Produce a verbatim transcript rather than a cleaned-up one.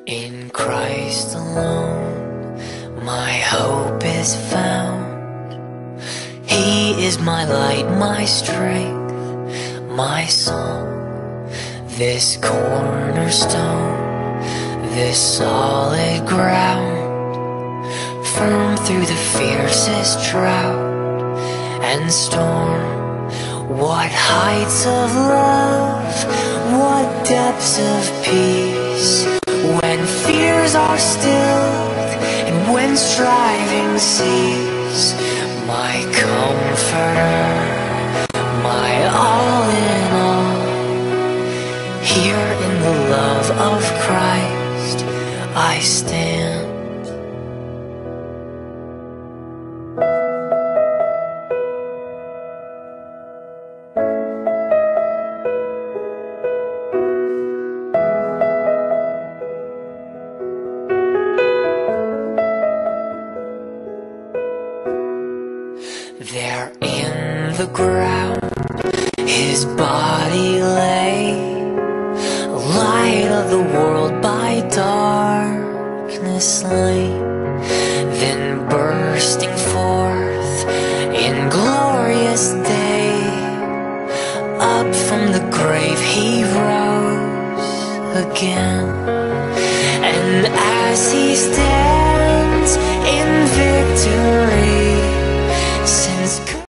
In Christ alone, my hope is found. He is my light, my strength, my song. This cornerstone, this solid ground, firm through the fiercest drought and storm. What heights of love, what depths of peace, when fears are stilled and when striving cease. My comforter, my all in all, here in the love of Christ I stand. There in the ground his body lay, light of the world by darkness slain. Then bursting forth in glorious day, up from the grave he rose again. And as he